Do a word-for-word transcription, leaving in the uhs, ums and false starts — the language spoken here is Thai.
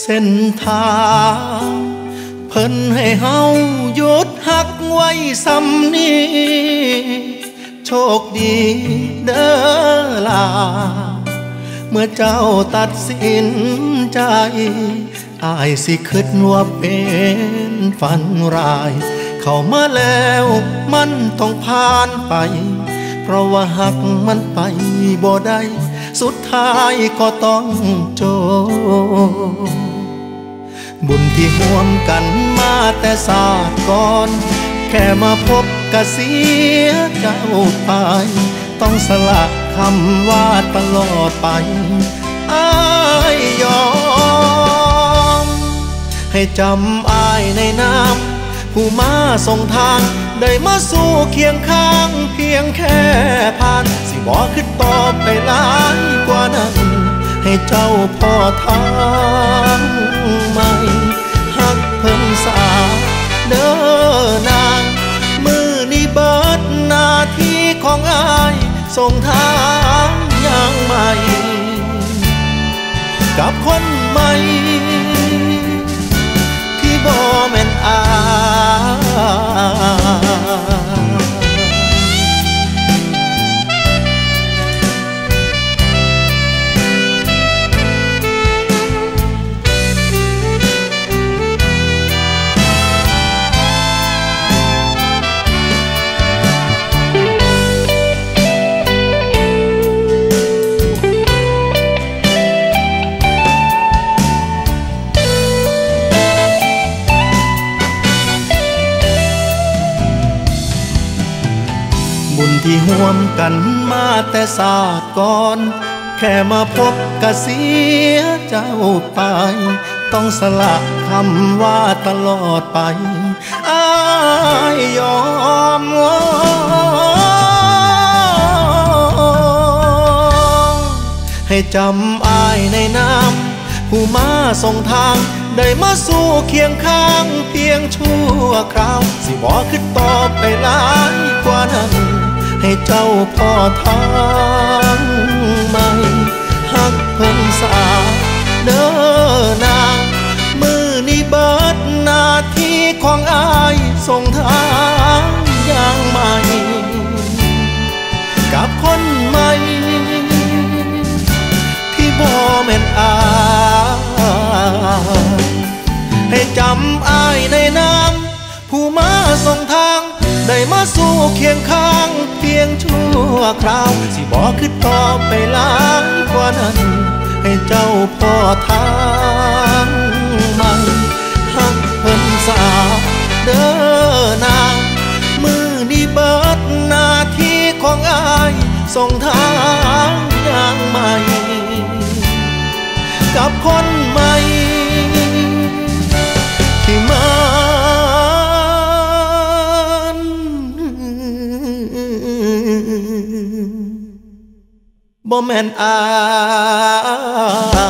ส้นทางเพิ่นให้เฮาหยุดหักไว้ซ้ำนี้โชคดีเด้อล่ะเมื่อเจ้าตัดสินใจอายสิคิดว่าเป็นฝันร้ายเข้ามาแล้วมันต้องผ่านไปเพราะว่าหักมันไปบ่ได้สุดท้ายก็ต้องจบบุญที่ห่วมกันมาแต่ศาสตร์ก่อนแค่มาพบก็เสียเจ้าไปต้องสละคำว่าตลอดไปอ้ายยอมให้จำอ้ายในน้ำผู้มาส่งทางได้มาสู้เคียงข้างเพียงแค่ผ่านสิบอกขึ้นต่อไปหลายกว่านั้นให้เจ้าพ่อทางใหม่หักเพิ่นสาเด้อนางมือนี้เบิดหน้าที่ของอ้ายส่งทางอย่างใหม่กับคนใหม่ที่บ่แม่นอบุญที่ห่วมกันมาแต่ศาสตร์ก่อนแค่มาพบก็เสียเจ้าไปต้องสละคำว่าตลอดไปอ้ายยอมให้จำอ้ายในน้ำผู้มาส่งทางได้มาสู้เคียงข้างเพียงชั่วคราวสิบอกขึ้นต่อไปหลายกว่านั้นให้เจ้าพ่อทางใหม่หักเพิ่นสาเด้อนางมือนี้เบิดหน้าที่ของอ้ายส่งทางอย่างใหม่กับคนใหม่ที่บ่แม่นอายให้จำอ้ายในน้ำผู้มาส่งทางได้มาสู้เคียงข้างเพียงชั่วคราวสิบอกขึ้นต่อไปหลายกว่านั้นให้เจ้าพ่อทางใหม่หักเพิ่นสาเด้อนางมือนี้เบิดหน้าที่ของอ้ายส่งทางอย่างใหม่กับคนใหม่ที่มาบ่แม่นอาย